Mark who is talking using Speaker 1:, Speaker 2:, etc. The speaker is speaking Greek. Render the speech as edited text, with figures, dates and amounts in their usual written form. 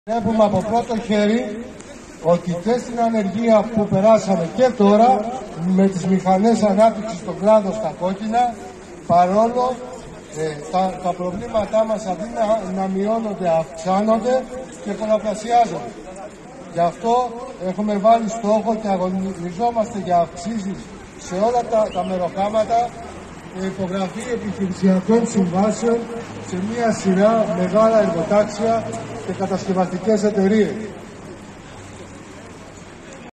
Speaker 1: Βλέπουμε από πρώτο χέρι ότι και στην ανεργία που περάσαμε και τώρα, με τις μηχανές ανάπτυξης στον κλάδο στα κόκκινα, παρόλο τα προβλήματά μας αντί να μειώνονται, αυξάνονται και πολλαπλασιάζονται. Γι' αυτό έχουμε βάλει στόχο και αγωνιζόμαστε για αυξήσεις σε όλα τα μεροκάματα και υπογραφή επιχειρησιακών συμβάσεων σε μια σειρά μεγάλα εργοτάξια και κατασκευαστικές εταιρείες.